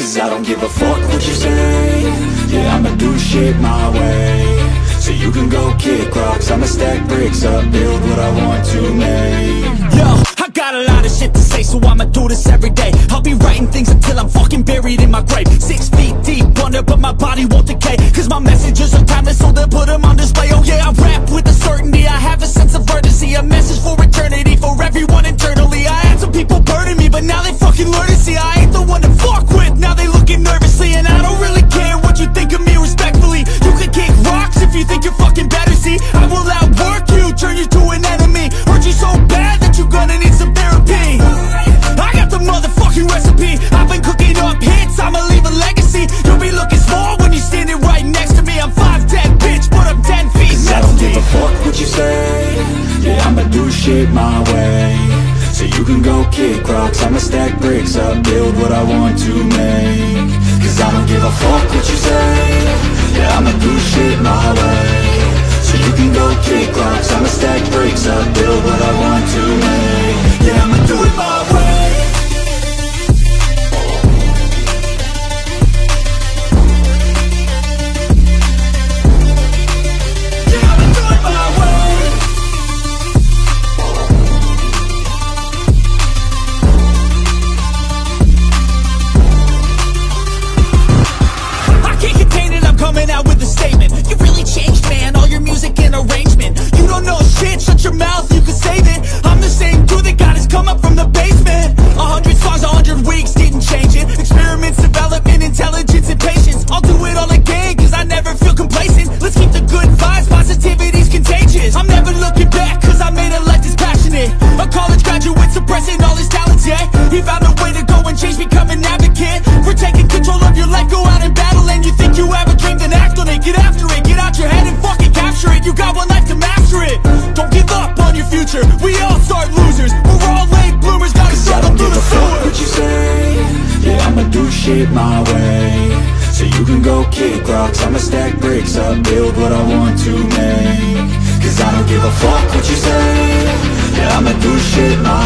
Cause I don't give a fuck what you say. Yeah, I'ma do shit my way. So you can go kick rocks, I'ma stack bricks up, build what I want to make. Yo, I got a lot of shit to say, so I'ma do this every day. I'll be writing things until I'm fucking buried in my grave. 6 feet deep under, but my body won't decay. Cause my messages are timeless, so they'll put them on display. Oh yeah, I rap with a certainty, I have a sense of urgency. A message for eternity, for everyone internally. I had some people burning me, but now they fucking learn to see I ain't the one to fuck with, now they looking nervously. And I don't really care what you think of me, respectfully. You can kick rocks if you think you're fucking better, see. I will outwork you, turn you to an enemy. Hurt you so bad that you're gonna need some therapy. I got the motherfucking recipe, I've been cooking up hits, I'ma leave a legacy. You'll be looking small when you're standing right next to me. I'm 5'10", bitch, but I'm 10 feet. Cause I don't give a fuck what you say. Yeah, I'ma do shit my way. So you can go kick rocks, I'ma stack bricks up, build what I want to make. Cause I don't give a fuck what you say. Yeah, I'ma do shit my way. So you can go kick rocks, I'ma stack bricks up, build what I want to make. Yeah, I'ma do it my way. Coming out with a statement. You really changed, man, all your music and arrangement. You don't know shit, shut your mouth, you can save it. I'm the same dude that got his come up from the basement. 100 songs, 100 weeks, didn't change it. Experiments, development, intelligence, and patience. I'll do it all again, cause I never feel complacent. Let's keep the good vibes, positivity's contagious. I'm never looking back, cause I made a life that's passionate. A college graduate suppressing all his talents, yeah. He found a way to go and change, become an advocate. For taking control of your life, go out and battle. And you think you have a dream, then act on it, get after it. Get out your head and fucking capture it. You got one life to master it. Don't give up on your future, we all start losers. We're all late bloomers, gotta struggle through the sewer. What you say? Yeah, I'ma do shit my way. So you can go kick rocks, I'ma stack bricks up, build what I want to make. Cause I don't give a fuck what you say. Yeah, I'ma do shit my